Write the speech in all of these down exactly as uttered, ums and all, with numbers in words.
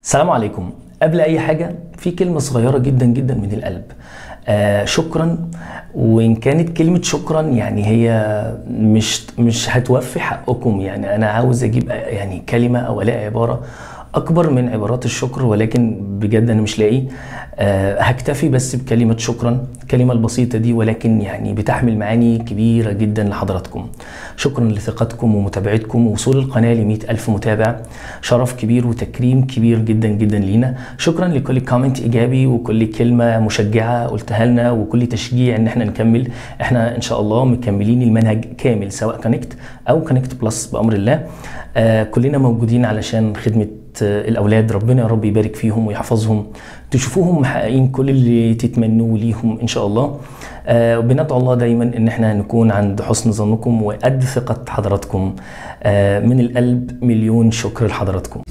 السلام عليكم. قبل اي حاجه في كلمه صغيره جدا جدا من القلب. آه شكرا. وان كانت كلمه شكرا يعني هي مش مش هتوفي حقكم، يعني انا عاوز اجيب يعني كلمه او الاقي عباره اكبر من عبارات الشكر، ولكن بجد انا مش لاقي. أه هكتفي بس بكلمه شكرا، الكلمه البسيطه دي ولكن يعني بتحمل معاني كبيره جدا لحضراتكم. شكرا لثقتكم ومتابعتكم ووصول القناه ل مئة ألف متابع، شرف كبير وتكريم كبير جدا جدا لينا. شكرا لكل كومنت ايجابي وكل كلمه مشجعه قلتها لنا وكل تشجيع ان احنا نكمل. احنا ان شاء الله مكملين المنهج كامل سواء كونكت او كونكت بلس بامر الله. آه كلنا موجودين علشان خدمه الاولاد، ربنا يا رب يبارك فيهم ويحفظهم، تشوفوهم محققين كل اللي تتمنوه ليهم ان شاء الله. آه بندعو الله دايما ان احنا نكون عند حسن ظنكم وقد ثقه حضراتكم. آه من القلب مليون شكر لحضراتكم.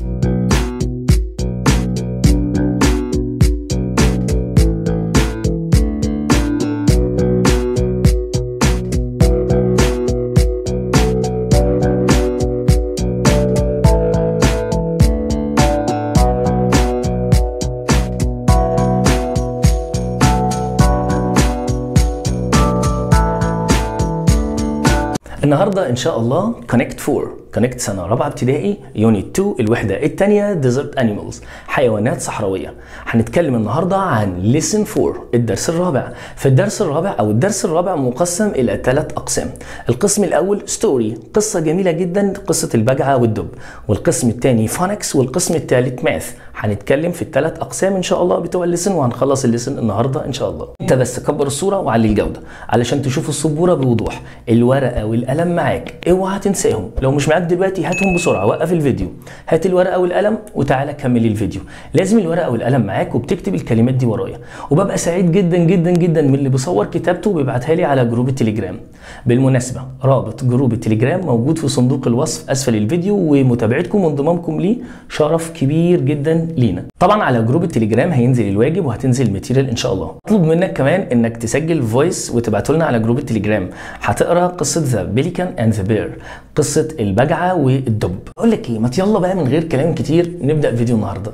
النهارده ان شاء الله كونكت أربعة، كونكت سنه رابعه ابتدائي، يونت اتنين الوحده الثانيه ديزرت انيمالز، حيوانات صحراويه. هنتكلم النهارده عن ليسن أربعة الدرس الرابع. في الدرس الرابع او الدرس الرابع مقسم الى ثلاث اقسام. القسم الاول ستوري، قصه جميله جدا، قصه البجعه والدب، والقسم الثاني فونكس، والقسم الثالث ماث. هنتكلم في الثلاث اقسام ان شاء الله بتوع الليسن، وهنخلص الليسن النهارده ان شاء الله. انت بس كبر الصوره وعلي الجوده علشان تشوف السبوره بوضوح. الورقه والقلم معاك، اوعى تنساهم. لو مش معاك دلوقتي هاتهم بسرعه، وقف الفيديو، هات الورقه والقلم وتعالى كمل الفيديو. لازم الورقه والقلم معاك وبتكتب الكلمات دي ورايا. وببقى سعيد جدا جدا جدا من اللي بيصور كتابته وبيبعتها لي على جروب التليجرام. بالمناسبه رابط جروب التليجرام موجود في صندوق الوصف اسفل الفيديو، ومتابعتكم وانضمامكم ليه شرف كبير جدا لينا. طبعا على جروب التليجرام هينزل الواجب وهتنزل الماتيريال ان شاء الله. اطلب منك كمان انك تسجل فويس وتبعته لنا على جروب التليجرام. هتقرا قصه ذا بيليكان اند ذا بير، قصه البجعه والدب. اقول لك ايه، ما يلا بقى من غير كلام كتير نبدا فيديو النهارده.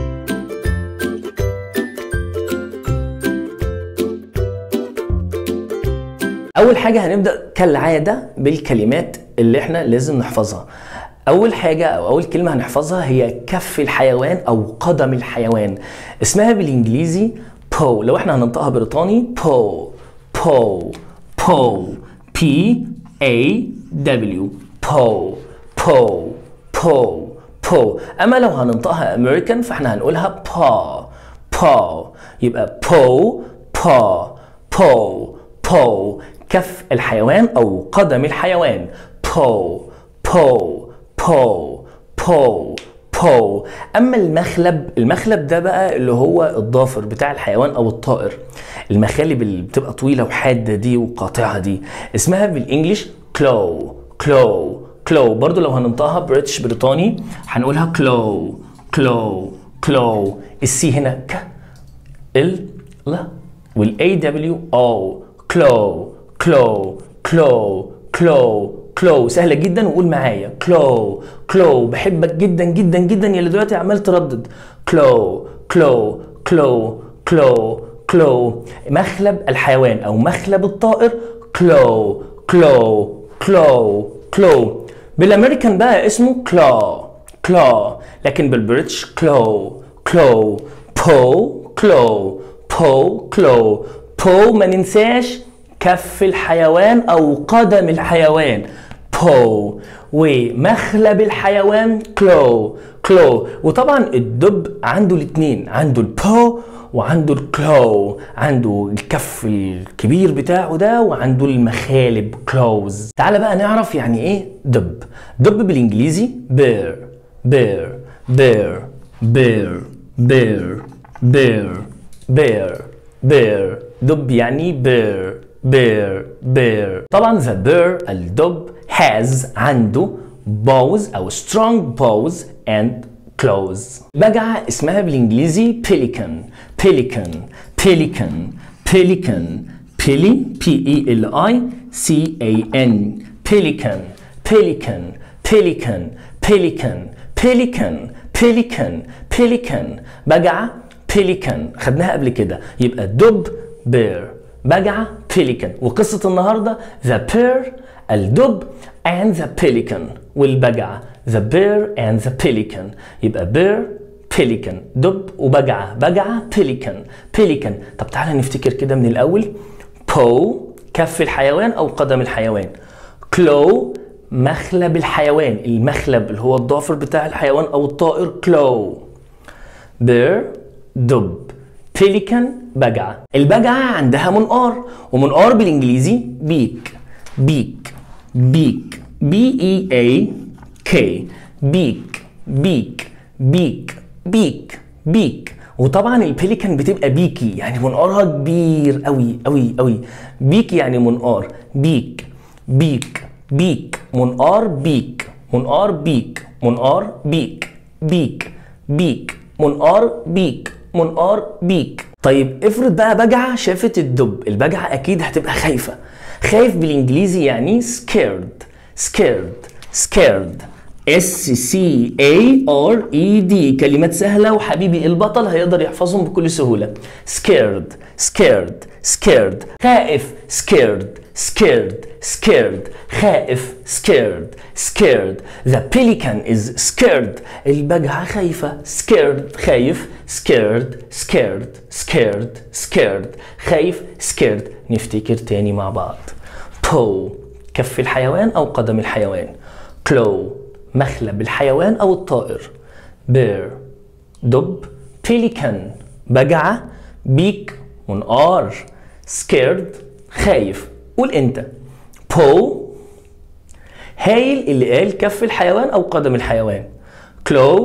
اول حاجه هنبدا كالعاده بالكلمات اللي احنا لازم نحفظها. اول حاجه او اول كلمه هنحفظها هي كف الحيوان او قدم الحيوان. اسمها بالانجليزي بو، لو احنا هننطقها بريطاني بو بو بو بي اي دبليو بو بو بو بو. اما لو هننطقها امريكان فاحنا هنقولها با با، يبقى بو با بو بو. كف الحيوان او قدم الحيوان بو بو بو بو بو. اما المخلب، المخلب ده بقى اللي هو الضافر بتاع الحيوان او الطائر. المخالب اللي بتبقى طويله وحاده دي وقاطعه دي اسمها بالانجلش كلو كلو كلو. برضو لو هننطقها بريتش بريطاني هنقولها كلو كلو كلو. السي هنا ك، ال لا، والاي دبليو او كلو كلو كلو كلو كلو. سهله جدا وقول معايا كلو كلو. بحبك جدا جدا جدا يا اللي دلوقتي عمال تردد كلو كلو كلو كلو كلو. مخلب الحيوان او مخلب الطائر كلو كلو كلو كلو. بالامريكان بقى اسمه كلو كلو، لكن بالبريتش كلو كلو. بو كلو بو كلو بو. ما ننساش كف الحيوان او قدم الحيوان بو، ومخلب الحيوان كلو كلو. وطبعا الدب عنده الاثنين، عنده البو وعنده الكلو، عنده الكف الكبير بتاعه ده وعنده المخالب كلوز. تعال بقى نعرف يعني ايه دب. دب بالانجليزي بير بير بير بير بير بير بير بير. دب يعني بير بير بير. طبعا the bear الدب has عنده bows او strong bows and claws. بجعة اسمها بالانجليزي pelican pelican pelican pelican peli p e l i c a n pelican pelican pelican pelican pelican pelican pelican بجعة pelican خدناها قبل كده. يبقى الدب bear، بجعة pelican. وقصة النهاردة the bear الدب and the pelican والبجعة the bear and the pelican. يبقى bear pelican دب وبجعة، بجعة pelican pelican. طب تعالى نفتكر كده من الأول. paw كف الحيوان أو قدم الحيوان. claw مخلب الحيوان، المخلب اللي هو الضافر بتاع الحيوان أو الطائر claw. bear دب، pelican بجعة. البجعة عندها منقار، ومنقار بالإنجليزي beak beak beak b e a k beak beak beak بيك بيك. وطبعا البيليكان بتبقى بيكي يعني منقارها كبير قوي قوي قوي. بيك يعني منقار، بيك بيك بيك منقار بيك منقار بيك منقار بيك بيك بيك منقار بيك منقار بيك. طيب افرض بقى بجعة شافت الدب، البجعة اكيد هتبقى خايفة. خايف بالانجليزي يعني scared scared scared S C A R E D. كلمات سهلة وحبيبي البطل هيقدر يحفظهم بكل سهولة. scared scared scared خائف scared scared scared خائف scared scared. The pelican is scared البجعة خايفة scared خايف scared scared scared scared خايف scared. نفتكر تاني مع بعض. paw كف الحيوان أو قدم الحيوان. claw مخلب الحيوان أو الطائر. bear دب، pelican بجعة، beak منقار، scared خايف. قول أنت. paw هايل اللي قال كف الحيوان أو قدم الحيوان. claw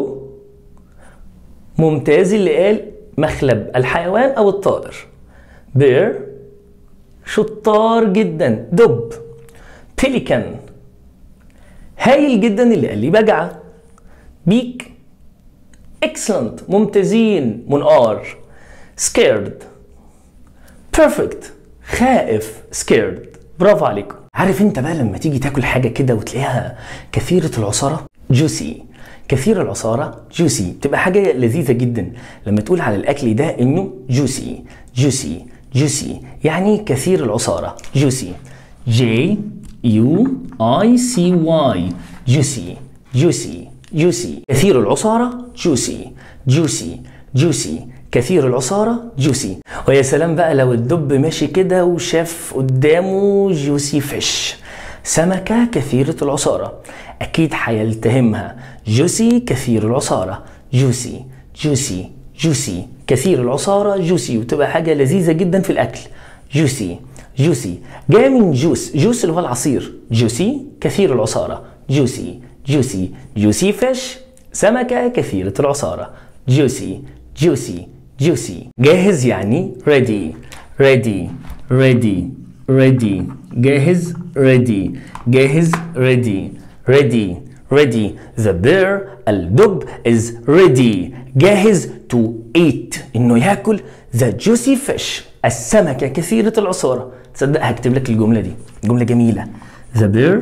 ممتاز اللي قال مخلب الحيوان أو الطائر. bear شطار جدا دب. pelican هايل جدا اللي قال لي بجعة. بيك excellent ممتازين منقار. scared perfect خائف scared. برافو عليكم. عارف انت بقى لما تيجي تاكل حاجة كده وتلاقيها كثيرة العصارة juicy، كثير العصارة juicy تبقى حاجة لذيذة جدا. لما تقول على الأكل ده إنه juicy juicy juicy يعني كثير العصارة juicy J U I C Y juicy juicy juicy كثير العصارة juicy juicy juicy كثير العصارة juicy. ويا سلام بقى لو الدب ماشي كده وشاف قدامه juicy fish سمكة كثيرة العصارة، أكيد هيلتهمها juicy كثير العصارة juicy juicy juicy كثير العصارة juicy وتبقى حاجة لذيذة جدا في الأكل juicy juicy جاي من جوس، جوس اللي هو العصير. juicy كثير العصارة juicy juicy juicy fish سمكة كثيرة العصارة juicy juicy juicy. جاهز يعني ready ready ready ready جاهز ready جاهز ready ready ready. The bear الدب is ready جاهز to eat إنه ياكل the juicy fish السمكة كثيرة العصارة. تصدق هكتب لك الجملة دي، جملة جميلة. The bear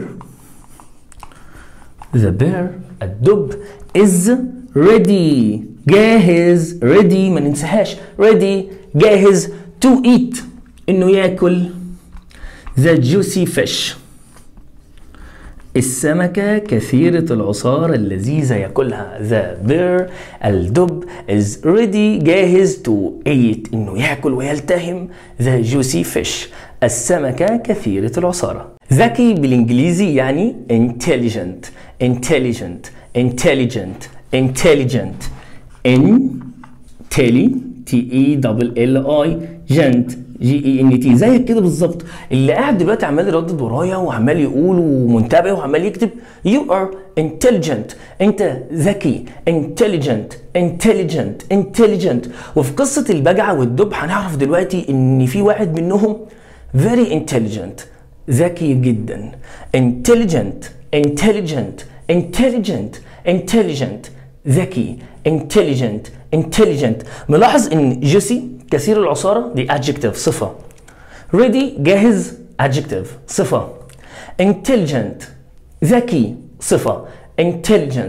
the bear الدب is ready جاهز ready ما ننساهاش ready جاهز to eat إنه ياكل the juicy fish السمكة كثيرة العصارة اللذيذة ياكلها. The bear الدب is ready جاهز to eat إنه ياكل ويلتهم the juicy fish السمكة كثيرة العصارة. ذكي بالإنجليزي يعني intelligent intelligent intelligent intelligent intelli T E L L I gent جي اي ان تي زيك كده بالظبط. اللي قاعد دلوقتي عمال يردد ورايا وعمال يقول ومنتبه وعمال يكتب you are intelligent انت ذكي intelligent intelligent intelligent. وفي قصة البجعة والدب هنعرف دلوقتي ان في واحد منهم very intelligent ذكي جدا. intelligent intelligent intelligent intelligent ذكي intelligent intelligent. ملاحظ ان جيسي كثير العصارة دي adjective صفة. ready جاهز adjective صفة. intelligent ذكي صفة. intelligent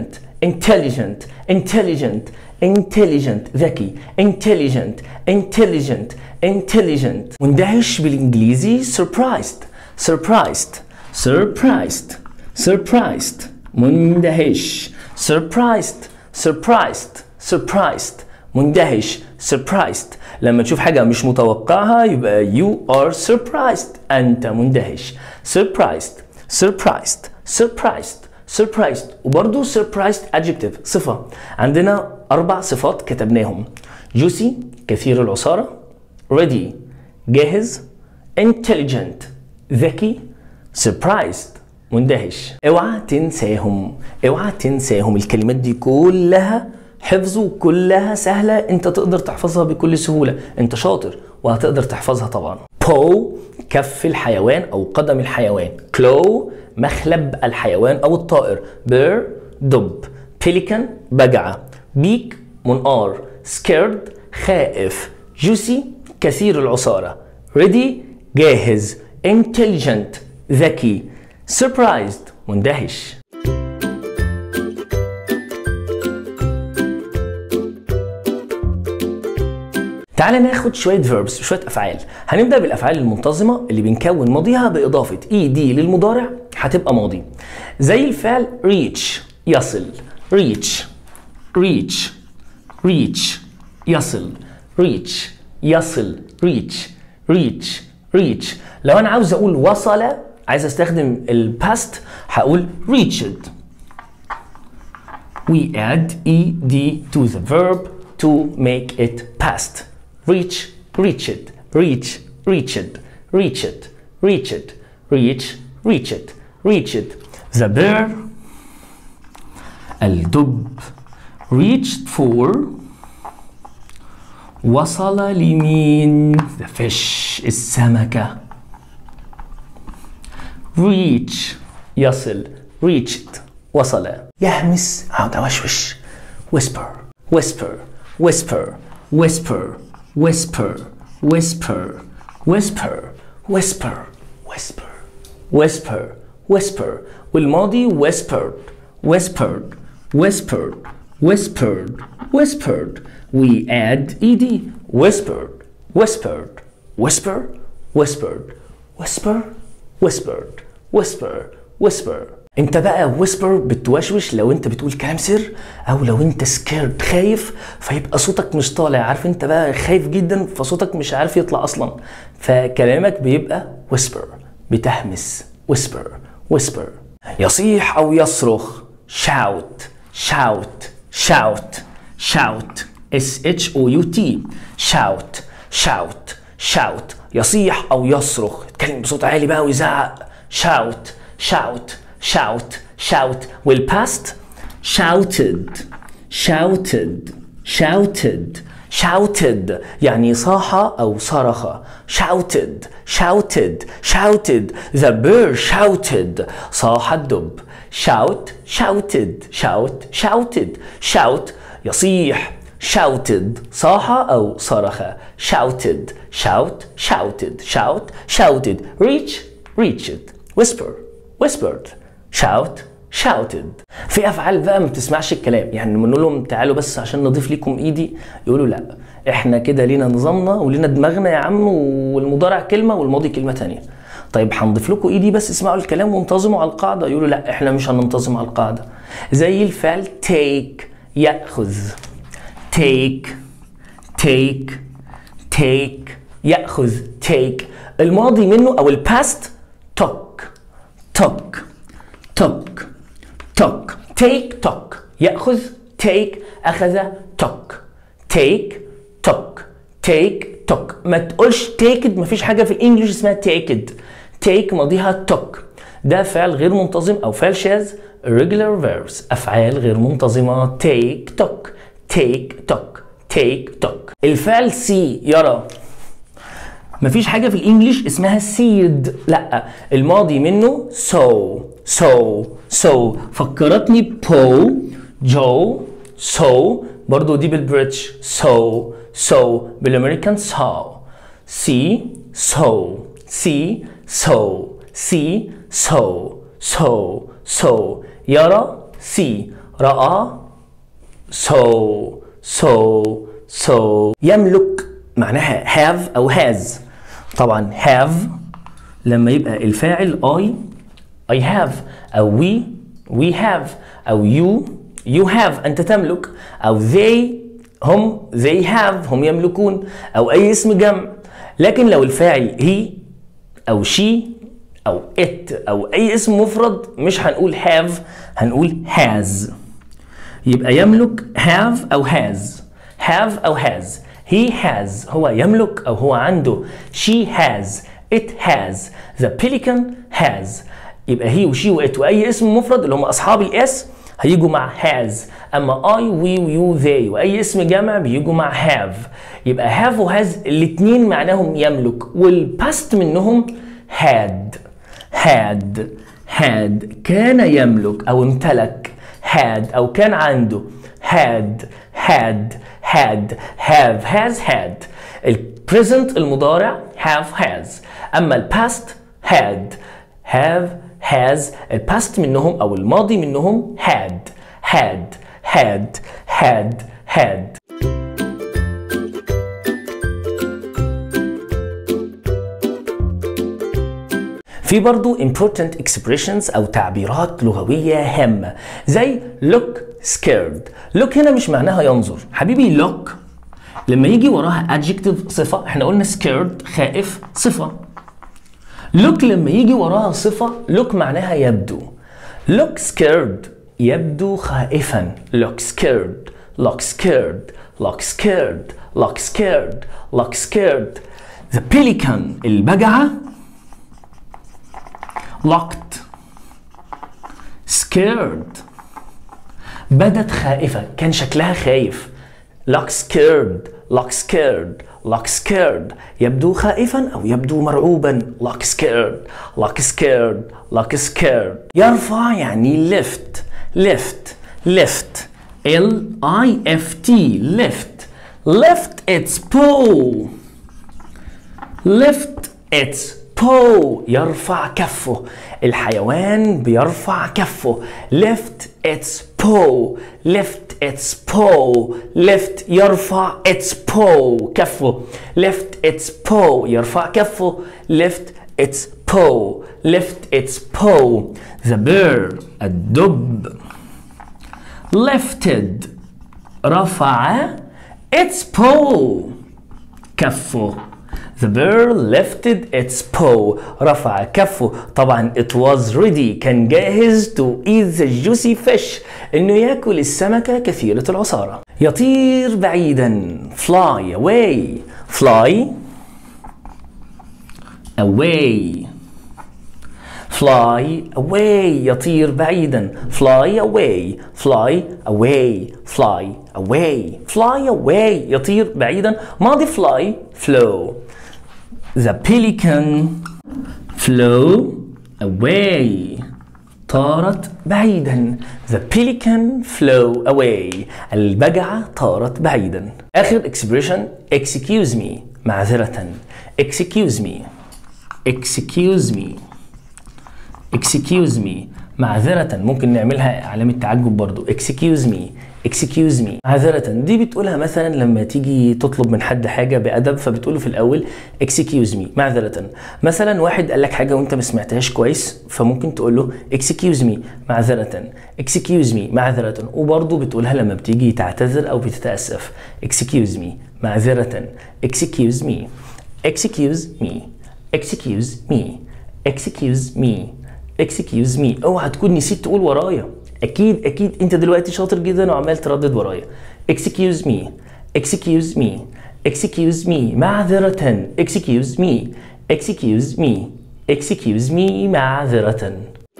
intelligent intelligent intelligent ذكي intelligent intelligent intelligent. مندهش بالإنجليزي surprised surprised surprised surprised مندهش surprised surprised surprised مندهش surprised. لما تشوف حاجة مش متوقعها يبقى you are surprised أنت مندهش. surprised surprised surprised surprised. وبرضو surprised adjective صفة. عندنا أربع صفات كتبناهم: juicy كثير العصارة، ready جاهز، intelligent ذكي، surprised مندهش. اوعى تنساهم اوعى تنساهم الكلمات دي كلها حفظ وكلها سهلة، انت تقدر تحفظها بكل سهولة، انت شاطر وهتقدر تحفظها طبعا. paw كف الحيوان او قدم الحيوان، claw مخلب الحيوان او الطائر، bear دب، pelican بجعة، beak منقار، scared خائف، juicy كثير العصارة، ready جاهز، intelligent ذكي، surprised مندهش. تعالى ناخد شوية verbs شوية أفعال. هنبدأ بالأفعال المنتظمة اللي بنكون ماضيها بإضافة ed للمضارع هتبقى ماضي، زي الفعل reach يصل، reach reach reach يصل، reach يصل، reach reach reach. لو أنا عاوز أقول وصل، عايز أستخدم الباست هقول reached. We add ed to the verb to make it past. reach reached reach reached reached reached reach reached reached. the bear الدب reached for وصل لمين؟ the fish السمكة. reach يصل، reached وصل. يهمس أو توشوش، whisper whisper whisper whisper whisper whisper whisper whisper whisper whisper whisper. والماضي whispered whispered whispered whispered whispered. we add ed whispered whispered whisper whispered whisper whispered whisper whisper. انت بقى whisper بتوشوش لو انت بتقول كلام سر، او لو انت scared خايف فيبقى صوتك مش طالع، عارف انت بقى خايف جدا فصوتك مش عارف يطلع اصلا، فكلامك بيبقى whisper بتهمس. whisper whisper. يصيح او يصرخ shout shout shout shout s h o u t shout shout shout. يصيح او يصرخ، يتكلم بصوت عالي بقى ويزعق، shout shout shout shout. والpast shouted shouted shouted shouted يعني صاح أو صرخ. shouted shouted shouted. the bear shouted صاح الدب. shout shouted shout shouted shout يصيح. shouted صاح أو صرخ. shouted shout shouted shout shouted. reach reached. whisper whispered. shout shouted. في افعال بقى ما بتسمعش الكلام، يعني بنقول لهم تعالوا بس عشان نضيف لكم ايدي، يقولوا لا احنا كده لينا نظامنا ولينا دماغنا يا عم، والمضارع كلمه والماضي كلمه ثانيه. طيب هنضيف لكم ايدي بس اسمعوا الكلام وانتظموا على القاعده، يقولوا لا احنا مش هننتظم على القاعده. زي الفعل take ياخذ، take take take ياخذ take. الماضي منه او الباست took took took took. take took يأخذ، take أخذ، took take took take took. ما تقولش taked، مفيش حاجة في الإنجليش اسمها taked. take ماضيها took. ده فعل غير منتظم أو فعل شاذ، irregular verbs أفعال غير منتظمة. take took take took take took. الفعل see يرى، مفيش حاجة في الإنجليش اسمها seed، لأ الماضي منه so so so. فكرتني بو جو so، برضو دي بالبريتش so so، بالأمريكان saw. see so see so see so so so. يرى see، رأى saw saw saw. يملك معناها have أو has. طبعا have لما يبقى الفاعل I I have، أو we we have، أو you you have أنت تملك، أو they هم they have هم يملكون، أو أي اسم جمع. لكن لو الفاعل he أو she أو it أو أي اسم مفرد مش هنقول have، هنقول has. يبقى يملك have أو has، have أو has. he has هو يملك أو هو عنده. she has it has the pelican has. يبقى he و she و it وأي اسم مفرد اللي هم أصحاب الاس هيجوا مع has. أما I we you they وأي اسم جمع بيجوا مع have. يبقى have و has الاتنين معناهم يملك، والباست منهم had had had كان يملك أو امتلك. had أو كان عنده. had had had have has had. البريزنت المضارع have has. أما الباست had have has. الباست منهم أو الماضي منهم had had had had had. في برضو important expressions أو تعبيرات لغوية هامة زي look scared. look هنا مش معناها ينظر حبيبي. look لما يجي وراها adjective صفة، احنا قلنا scared خائف صفة. look لما يجي وراها صفة look معناها يبدو. look scared يبدو خائفا. look scared look scared look scared look scared look scared. the pelican البجعة looked scared بدت خائفة، كان شكلها خايف. look scared look scared look scared يبدو خائفا أو يبدو مرعوبا. look scared look scared look scared. يرفع يعني lift lift lift L I F T lift lift its paw lift its paw يرفع كفه. الحيوان بيرفع كفه. lift its paw lift its paw lift يرفع its paw كفه. lift its paw يرفع كفه. lift its paw lift its paw. the bear الدب lifted رفع its paw كفه. the bear lifted its paw رفع كفه. طبعا it was ready كان جاهز to eat the juicy fish انه ياكل السمكة كثيرة العصارة. يطير بعيدا fly away fly away fly away يطير بعيدا. fly away fly away fly away fly away يطير بعيدا. ماضي fly flew. the pelican flew away طارت بعيدا. the pelican flew away البجعة طارت بعيدا. آخر expression excuse me معذرة. excuse me excuse me excuse me معذرة. ممكن نعملها علامة تعجب برضو. excuse me excuse me معذرة. دي بتقولها مثلا لما تيجي تطلب من حد حاجة بأدب فبتقوله في الأول excuse me معذرة. مثلا واحد قال لك حاجة وانت ما سمعتهاش كويس فممكن تقول له excuse me معذرة excuse me معذرة. وبرضو بتقولها لما بتيجي تعتذر أو بتتأسف excuse me معذرة excuse me excuse me excuse me excuse me excuse me. اوعى تكون نسيت تقول ورايا. اكيد اكيد انت دلوقتي شاطر جدا وعمال تردد ورايا. excuse me excuse me excuse me معذرة. excuse me excuse me excuse me معذرة.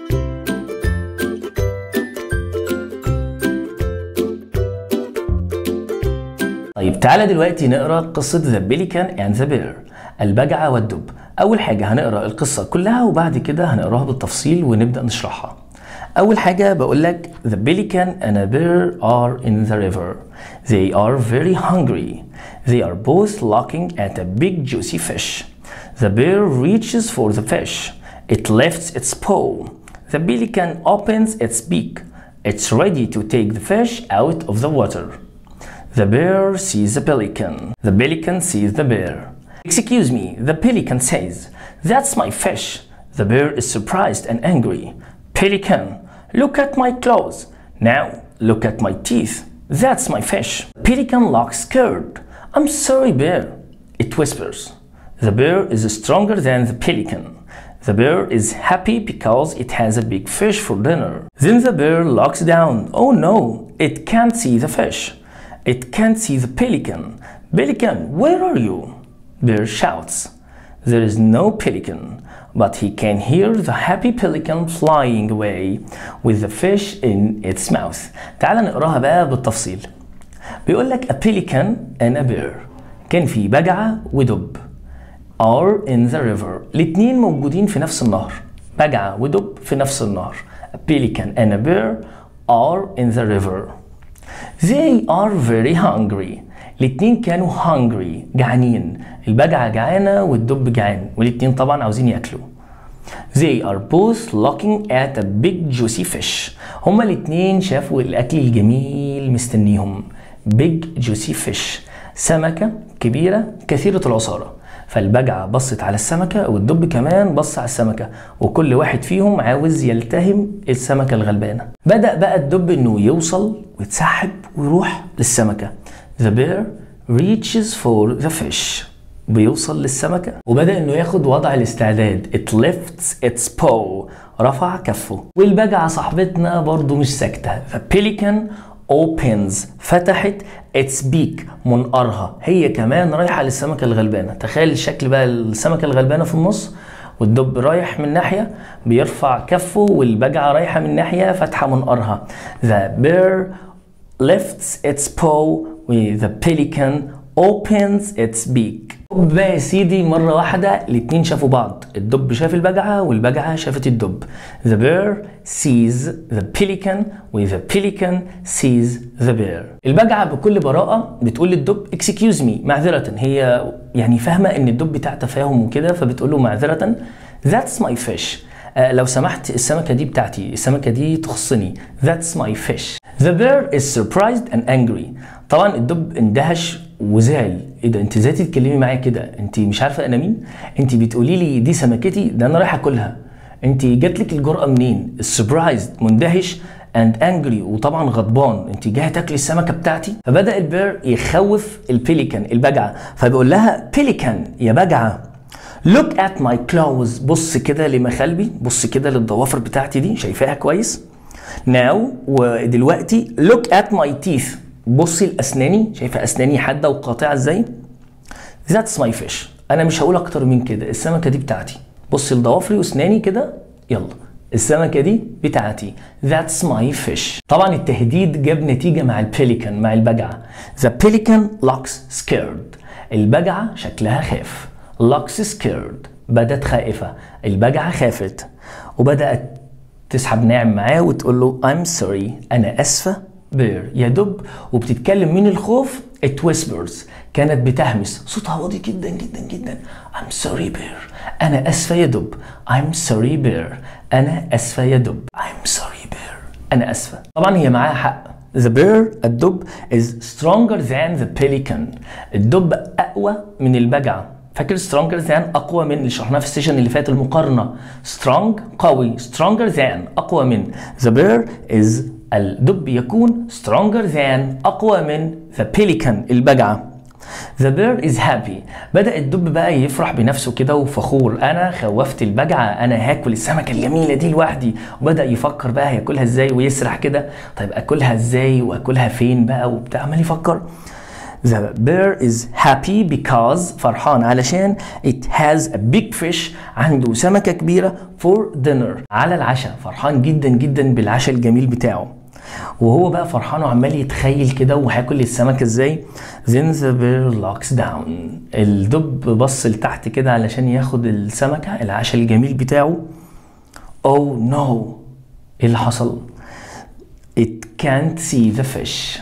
طيب تعالى دلوقتي نقرا قصة The Pelican and the Bear البجعة والدب. أول حاجة هنقرا القصة كلها وبعد كده هنقراها بالتفصيل ونبدأ نشرحها. أول حاجة بقول لك The pelican and a bear are in the river. They are very hungry. They are both looking at a big juicy fish. The bear reaches for the fish. It lifts its paw. The pelican opens its beak It's ready to take the fish out of the water. The bear sees the pelican. The pelican sees the bear. Excuse me, the pelican says, that's my fish. The bear is surprised and angry. Pelican, look at my claws. Now, look at my teeth. That's my fish. Pelican looks scared. I'm sorry, bear. It whispers. The bear is stronger than the pelican. The bear is happy because it has a big fish for dinner. Then the bear looks down. Oh no, it can't see the fish. It can't see the pelican. Pelican, where are you? Bear shouts. There is no pelican, but he can hear the happy pelican flying away with the fish in its mouth. تعال نقراها بقى بالتفصيل. بيقول لك a pelican and a bear. كان في بجعة ودب. are in the river. الاتنين موجودين في نفس النهر. بجعة ودب في نفس النهر. A pelican and a bear are in the river. They are very hungry. الاتنين كانوا hungry جعانين. البجعة جعانة والدب جعان والاتنين طبعا عاوزين ياكلوا. They are both looking at a big juicy fish. هما الاتنين شافوا الأكل الجميل مستنيهم. Big juicy fish. سمكة كبيرة كثيرة العصارة. فالبجعة بصت على السمكة والدب كمان بص على السمكة وكل واحد فيهم عاوز يلتهم السمكة الغلبانة. بدأ بقى الدب انه يوصل ويتسحب ويروح للسمكة. The bear reaches for the fish. بيوصل للسمكة وبدأ انه ياخد وضع الاستعداد. It lifts its paw. رفع كفه. والبجعة صاحبتنا برضو مش ساكتة. The pelican opens. فتحت its beak. منقرها. هي كمان رايحة للسمكة الغلبانة. تخيل الشكل بقى، السمكة الغلبانة في النص والدب رايح من ناحية بيرفع كفه والبجعة رايحة من ناحية فاتحة منقرها. The bear lifts its paw with the pelican opens its beak. بقى يا سيدي مرة واحدة الاتنين شافوا بعض. الدب شاف البجعة والبجعة شافت الدب. The bear sees the pelican with the pelican sees the bear. البجعة بكل براءة بتقول للدب excuse me معذرة. هي يعني فاهمة ان الدب بتاع تفاهم وكده فبتقول له معذرة. That's my fish. آه لو سمحت السمكة دي بتاعتي، السمكة دي تخصني. That's my fish. The bear is surprised and angry. طبعا الدب اندهش وزعل. ايه ده انت ازاي تتكلمي معايا كده؟ انت مش عارفه انا مين؟ انت بتقولي لي دي سمكتي؟ ده انا رايح اكلها. انت جات لك الجرأه منين؟ surprised مندهش and angry وطبعا غضبان. انت جايه تاكلي السمكه بتاعتي؟ فبدأ البير يخوف البيليكان البجعه فبيقول لها بيليكان يا بجعه look at my claws. بص كده لمخالبي، بص كده للضوافر بتاعتي دي، شايفاها كويس؟ now ودلوقتي look at my teeth. بصي لاسناني، شايفه اسناني حاده وقاطعه ازاي؟ That's my fish. انا مش هقول اكتر من كده، السمكه دي بتاعتي. بصي لضوافري واسناني كده، يلا السمكه دي بتاعتي. That's my fish. طبعا التهديد جاب نتيجه مع البيليكان، مع البجعه. The pelican looks scared. البجعه شكلها خاف. looks scared بدت خائفه. البجعه خافت وبدات تسحب ناعم معاه وتقول له I'm sorry. انا اسفه. بير يا دب، وبتتكلم من الخوف. it whispers كانت بتهمس، صوتها واطي جدا جدا جدا. I'm sorry bear. أنا أسفة يا دب. I'm sorry bear. أنا أسفة يا دب. I'm sorry bear. أنا أسفة. طبعا هي معاها حق. The bear الدب is stronger than the pelican. الدب أقوى من البجعة. فاكر stronger than أقوى من اللي شرحناه في السيشن اللي فات، المقارنة. strong قوي، stronger than أقوى من. The bear is الدب يكون stronger than أقوى من the pelican البجعة. The bear is happy. بدأ الدب بقى يفرح بنفسه كده وفخور. أنا خوفت البجعة، أنا هاكل السمكة الجميلة دي لوحدي. وبدأ يفكر بقى هياكلها ازاي ويسرح كده. طيب أكلها ازاي وأكلها فين بقى وبتاع، عمال يفكر. The bear is happy because فرحان علشان it has a big fish. عنده سمكة كبيرة for dinner على العشاء. فرحان جدا جدا بالعشاء الجميل بتاعه. وهو بقى فرحان وعمال يتخيل كده وهاكل السمكة ازاي. Then the bear looks down. الدب بص لتحت كده علشان ياخد السمكة العشاء الجميل بتاعه. Oh no. ايه اللي حصل؟ It can't see the fish.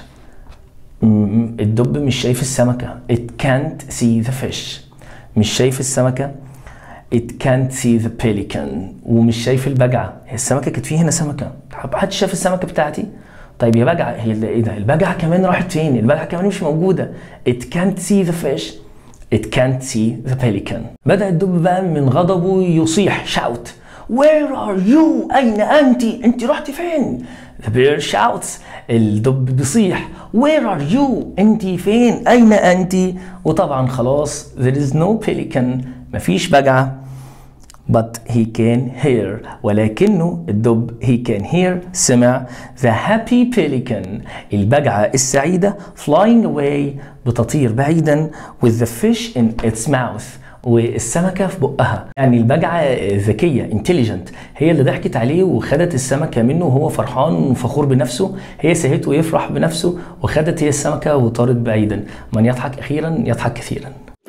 الدب مش شايف السمكة. It can't see the fish. مش شايف السمكة. it can't see the pelican. ومش شايف البجعة. هي السمكة كانت في هنا سمكة. حد شاف السمكة بتاعتي؟ طيب يا بجعة، هي ايه ده؟ البجعة كمان راحت فين؟ البجعة كمان مش موجودة. it can't see the fish. it can't see the pelican. بدأ الدب بقى من غضبه يصيح shout. where are you؟ أين أنت؟ أنت رحتي فين؟ the bear shouts. الدب بيصيح where are you؟ أنت فين؟ أين أنت؟ وطبعا خلاص there is no pelican. مفيش بجعة. but he can hear. ولكنه الدب he can hear سمع the happy pelican. البجعة السعيدة flying away بتطير بعيدا with the fish in its mouth. والسمكة في بقها. يعني البجعة ذكية intelligent، هي اللي ضحكت عليه وخدت السمكة منه وهو فرحان وفخور بنفسه. هي سهته يفرح بنفسه وخدت هي السمكة وطارت بعيدا. من يضحك أخيرا يضحك كثيرا.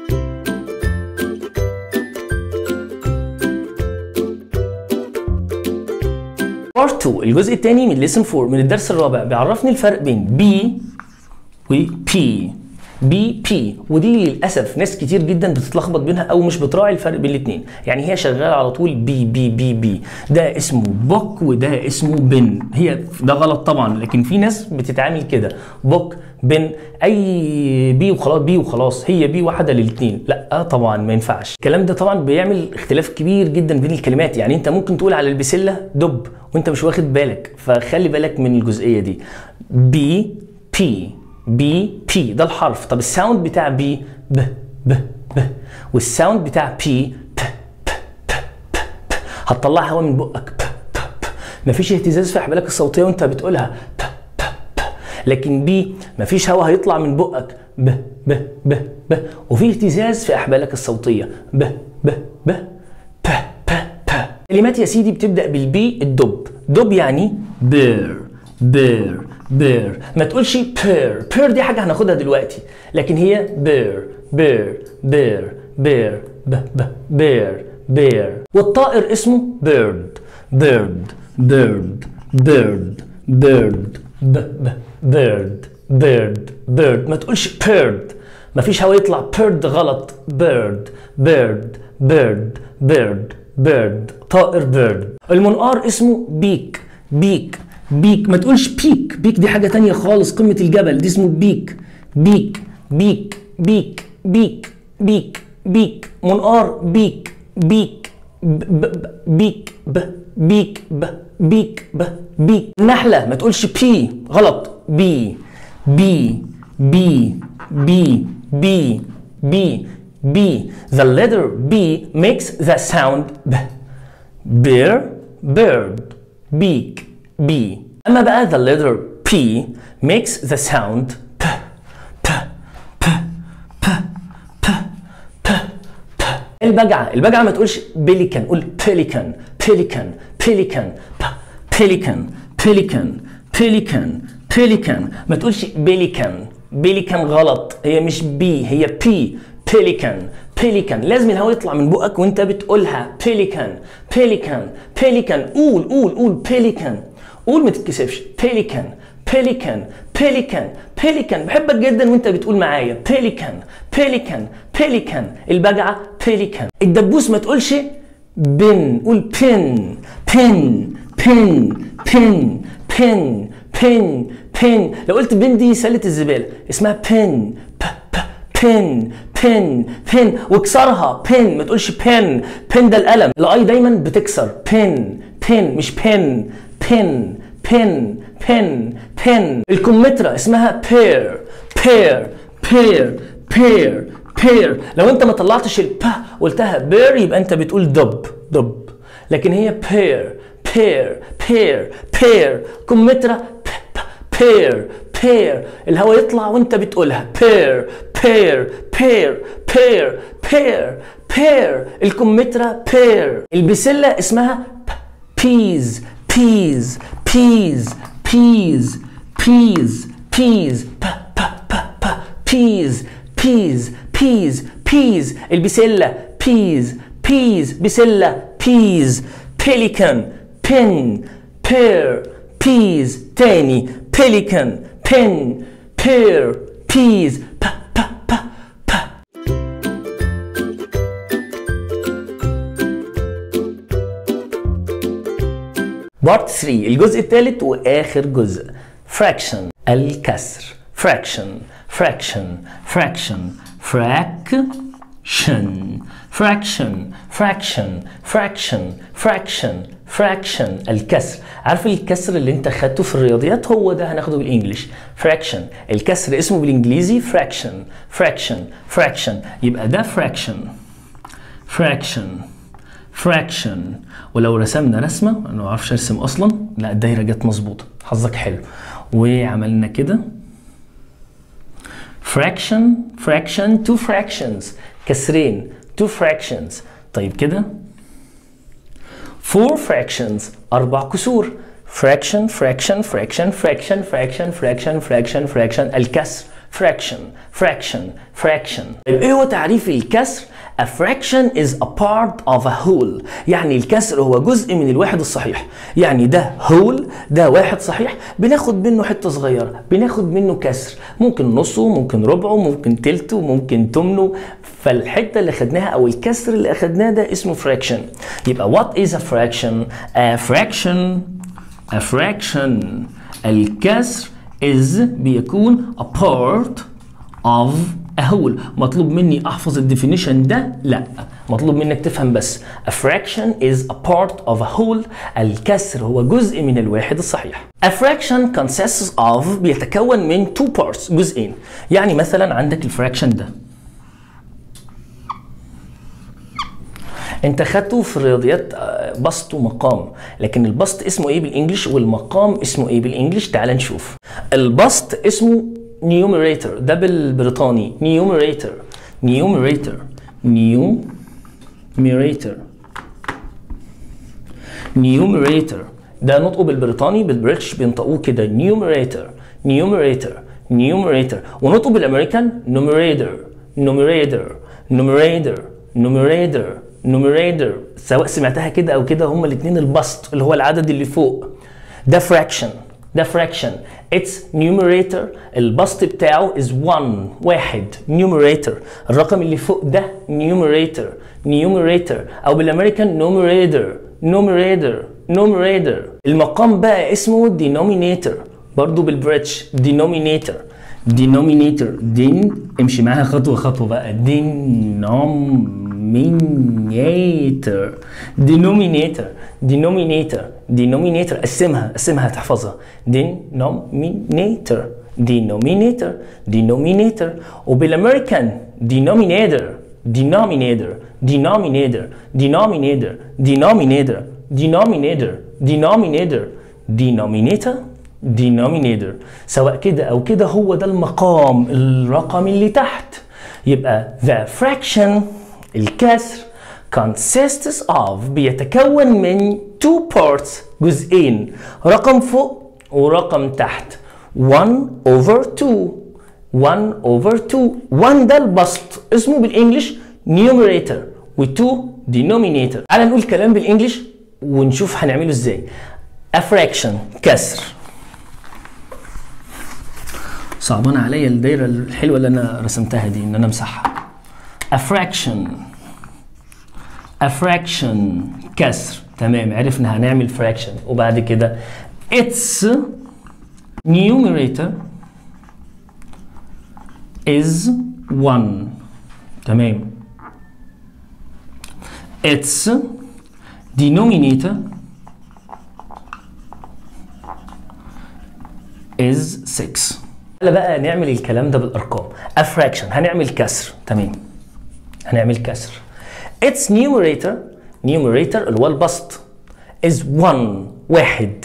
بارت اتنين الجزء الثاني من ليسن أربعة من الدرس الرابع بيعرفني الفرق بين بي و بي. بي بي ودي للاسف ناس كتير جدا بتتلخبط بينها او مش بتراعي الفرق بين الاثنين. يعني هي شغاله على طول بي بي بي بي، ده اسمه بوك وده اسمه بن. هي ده غلط طبعا، لكن في ناس بتتعامل كده بوك بن اي بي وخلاص، بي وخلاص، هي بي واحده للاثنين. لا طبعا ما ينفعش الكلام ده، طبعا بيعمل اختلاف كبير جدا بين الكلمات. يعني انت ممكن تقول على البسله دب وانت مش واخد بالك، فخلي بالك من الجزئيه دي. بي بي بي بي ده الحرف. طب الساوند بتاع بي ب ب ب، والساوند بتاع بي ب ب ب ب ب. هتطلع هوا من بقك ب ب ب. مفيش اهتزاز في احبالك الصوتيه وانت بتقولها ب ب ب. لكن بي مفيش هوا هيطلع من بقك ب ب ب ب، وفي اهتزاز في احبالك الصوتيه ب ب ب ب ب ب. كلمات يا سيدي بتبدا بالبي. الدب دب يعني بير بير بير. ما تقولش بير. بير دي حاجه هناخدها دلوقتي، لكن هي بير بير بير بير ب ب بير بير. والطائر اسمه بيرد بيرد بيرد بيرد بيرد ب ب بيرد بيرد بيرد. ما تقولش بيرد، ما فيش هوا يطلع بيرد، غلط. بيرد بيرد بيرد بيرد بيرد طائر بيرد. المنقار اسمه بيك بيك بيك. ما تقولش بيك. بيك دي حاجة تانية خالص، قمة الجبل دي اسمه بيك بيك بيك بيك بيك بيك بيك. منقار بيك بيك ب بيك ب بيك ب بيك ب بيك. النحلة ما تقولش بي، غلط. بي بي بي بي بي بي بي. The letter B makes the sound B. Bear bird beak بي. أما بقى the letter P makes the sound P P P P P P P. البجعة البجعة ما تقولش بيليكان، قول بيليكان بيليكان بيليكان بيليكان بيليكان بيليكان بيليكان. ما تقولش بيليكان بيليكان، غلط. هي مش بي، هي بي. بيليكان بيليكان. لازم الهواء يطلع من بقك وانت بتقولها بيليكان بيليكان بيليكان. قول قول قول بيليكان، قول ما تتكسفش. بيليكان بيليكان بيليكان بيليكان. بحبك جدا وانت بتقول معايا بيليكان بيليكان بيليكان. البجعة بيليكان. الدبوس ما تقولش بن، قول بن بن بن بن بن بن بن. لو قلت بن دي سلة الزبالة، اسمها بن ب ب بن بن بن. واكسرها بن، ما تقولش بن. بن ده القلم، الاي دايما بتكسر. بن بن مش بن بن بن بن بن. الكمثرى اسمها بير بير بير بير بير. لو انت ما طلعتش الب قلتها بير يبقى انت بتقول دب دب، لكن هي بير بير بير بير. كمثرى بير بير. الهواء يطلع وانت بتقولها بير بير بير بير بير بير. الكمثرى بير. البسلة اسمها بيز بيز بيز بيز بيز بيز ب ب ب ب بيز بيز بيز بيز. البسلة بيز بيز بسلة بيز. بيليكان بن بير بيز. تاني بيليكان بن بير بيز ب ب ب ب. بارت ثلاثة الجزء الثالث واخر جزء. fraction الكسر. fraction fraction fraction fraction fraction fraction fraction fraction fraction الكسر. عارف الكسر اللي انت خدته في الرياضيات هو ده هناخده بالانجلش. fraction الكسر اسمه بالانجليزي fraction fraction fraction يبقى ده fraction fraction fraction. ولو رسمنا رسمه انا ما اعرفش ارسم اصلا، لا الدايره جت مظبوطه، حظك حلو. وعملنا كده fraction fraction two fractions كسرين two fractions. طيب كده four fractions أربع كسور. fraction fraction fraction fraction fraction fraction fraction fraction الكسر fraction fraction fraction. طيب ايه هو تعريف الكسر؟ A fraction is a part of a whole. يعني الكسر هو جزء من الواحد الصحيح. يعني ده whole، ده واحد صحيح، بناخد منه حتة صغيرة، بناخد منه كسر، ممكن نصه، ممكن ربعه، ممكن تلته، ممكن تمنه. فالحتة اللي خدناها أو الكسر اللي أخدناه ده اسمه fraction. يبقى what is a fraction؟ A fraction a fraction الكسر is بيكون a part of a whole. مطلوب مني احفظ الديفينيشن ده؟ لا، مطلوب منك تفهم بس. A fraction is a part of a whole. الكسر هو جزء من الواحد الصحيح. A fraction consists of بيتكون من two parts جزئين. يعني مثلا عندك الفراكشن ده انت خدته في الرياضيات بسط ومقام، لكن البسط اسمه ايه بالانجلش والمقام اسمه ايه بالانجلش؟ تعال نشوف. البسط اسمه numerator، ده بالبريطاني numerator numerator numerator numerator. ده نطقه بالبريطاني، بالبريتش بينطقوه كده numerator numerator numerator. ونطقه بالامريكان numerator numerator numerator numerator numerator. سواء سمعتها كده او كده هما الاثنين البسط اللي هو العدد اللي فوق. ده fraction ده fraction its numerator البسط بتاعه is one واحد numerator. الرقم اللي فوق ده numerator numerator او بالامريكان numerator numerator numerator. المقام بقى اسمه denominator برضو بالبريتش denominator denominator دين امشي معاها خطوه خطوه بقى. denominator denominator denominator denominator قسمها قسمها تحفظها. denominator denominator denominator. وبالامريكان denominator denominator denominator denominator denominator denominator denominator denominator denominator. سواء كده او كده هو ده المقام الرقم اللي تحت. يبقى the fraction الكسر consists of بيتكون من two parts جزئين، رقم فوق ورقم تحت. one over two one over two. one ده البسط اسمه بالانجلش numerator و two denominator. تعال نقول كلام بالانجلش ونشوف هنعمله ازاي. a fraction كسر. صعبان عليا الدايره الحلوه اللي انا رسمتها دي ان انا امسحها. a fraction a fraction كسر. تمام، عرفنا هنعمل fraction. وبعد كده its numerator is one. تمام. its denominator is six. هلا بقى نعمل الكلام ده بالارقام. a fraction هنعمل كسر. تمام، هنعمل كسر. its numerator numerator اللي هو البسط is one واحد.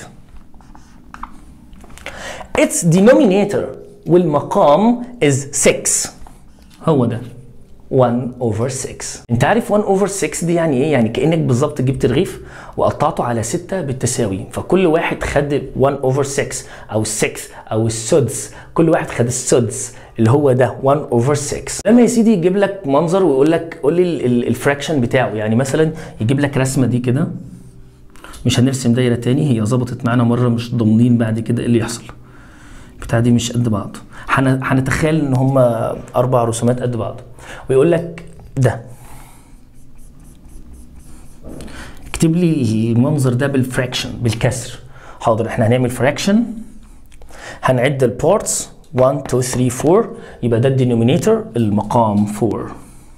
its denominator والمقام is six. هو ده one over six. انت عارف one over six دي يعني ايه؟ يعني كأنك بالظبط جبت رغيف وقطعته على ستة بالتساوي، فكل واحد خد one over six او six او السدس، كل واحد خد السدس اللي هو ده one over six. لما يا سيدي يجيب لك منظر ويقول لك قول لي الفراكشن بتاعه، يعني مثلا يجيب لك رسمه دي كده، مش هنرسم دايره تاني، هي ظبطت معانا مره مش ضامنين بعد كده ايه اللي يحصل. البتاع دي مش قد بعض، هنتخيل ان هم اربع رسومات قد بعض، ويقول لك ده اكتب لي المنظر ده بالفراكشن بالكسر. حاضر، احنا هنعمل فراكشن، هنعد البارتس واحد اتنين تلاتة أربعة، يبقى ده الدينومينيتور المقام أربعة.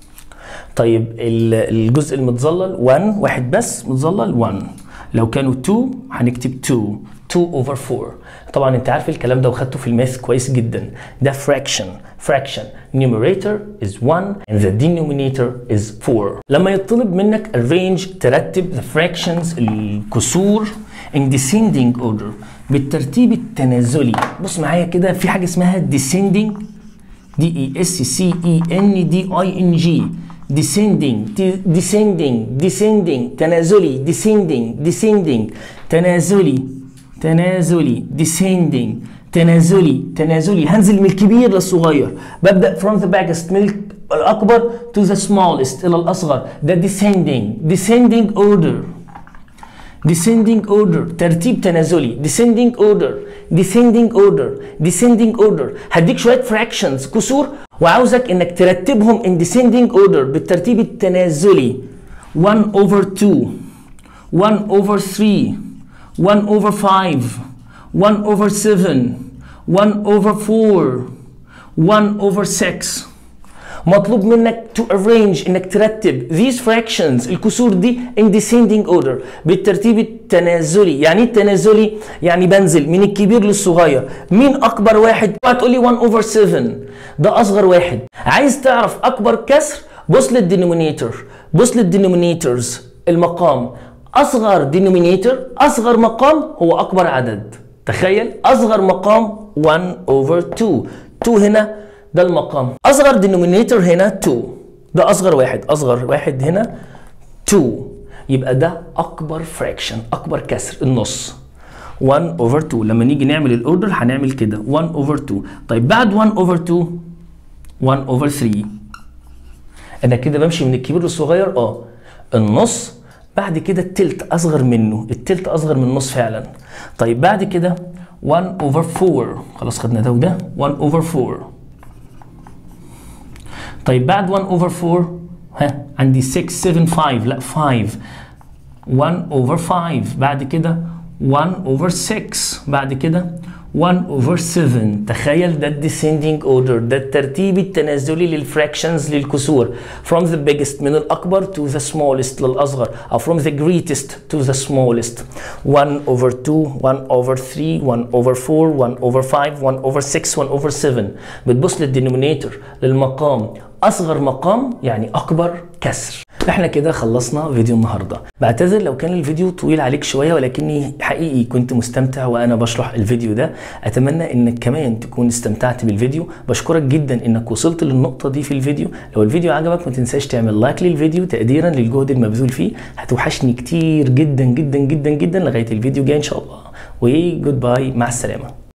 طيب الجزء المتظلل واحد، واحد بس متظلل واحد. لو كانوا اتنين هنكتب اتنين، اتنين over أربعة. طبعا انت عارف الكلام ده وخدته في الماث كويس جدا. ده fraction، fraction numerator is one and the denominator is four. لما يطلب منك arrange ترتب the fractions الكسور in descending order بالترتيب التنازلي. بص معايا كده، في حاجه اسمها descending، D E S C E N D I N G، descending descending descending تنازلي، descending descending تنازلي تنازلي descending تنازلي تنازلي. هنزل من الكبير للصغير، ببدأ from the biggest من الأكبر to the smallest إلى الأصغر. ده descending descending order descending order ترتيب تنازلي. descending order descending order descending order. هديك شوية fractions كسور وعاوزك انك ترتبهم in descending order بالترتيب التنازلي. one over two، one over three، one over five، one over seven، one over four، one over six. مطلوب منك to arrange انك ترتب these fractions الكسور دي in descending order بالترتيب التنازلي. يعني التنازلي يعني بنزل من الكبير للصغير. مين اكبر واحد؟ هتقول لي واحد over seven، ده اصغر واحد. عايز تعرف اكبر كسر؟ بص للدينومينيتور، بص للدينومينيتورز المقام. اصغر denominator اصغر مقام هو اكبر عدد. تخيل اصغر مقام واحد over two، اتنين هنا ده المقام. اصغر denominator هنا اتنين، ده اصغر واحد، اصغر واحد هنا اتنين، يبقى ده اكبر fraction اكبر كسر النص واحد over اتنين. لما نيجي نعمل الاوردر هنعمل كده واحد over اتنين. طيب بعد واحد over اتنين واحد over تلاتة. انا كده بمشي من الكبير للصغير اه النص. بعد كده التلت اصغر منه، التلت اصغر من النص فعلا. طيب بعد كده واحد over أربعة، خلاص خدنا ده وده واحد over أربعة. طيب بعد واحد over أربعة ها عندي ستة سبعة خمسة، لا خمسة، واحد over خمسة. بعد كده واحد over ستة، بعد كده واحد over سبعة. تخيل ده descending order، ده الترتيب التنازلي للفراكشنز للكسور from the biggest من الأكبر to the smallest للأصغر، أو from the greatest to the smallest. واحد over two، واحد over three، واحد over four، واحد over five، واحد over six، واحد over seven. بتبص للدينومينيتور للمقام. أصغر مقام يعني أكبر كسر. احنا كده خلصنا فيديو النهارده. بعتذر لو كان الفيديو طويل عليك شويه، ولكني حقيقي كنت مستمتع وانا بشرح الفيديو ده. اتمنى انك كمان تكون استمتعت بالفيديو. بشكرك جدا انك وصلت للنقطه دي في الفيديو. لو الفيديو عجبك ما تنساش تعمل لايك للفيديو تقديرا للجهد المبذول فيه. هتوحشني كتير جدا جدا جدا جدا لغايه الفيديو الجاي ان شاء الله. وجود باي، مع السلامه.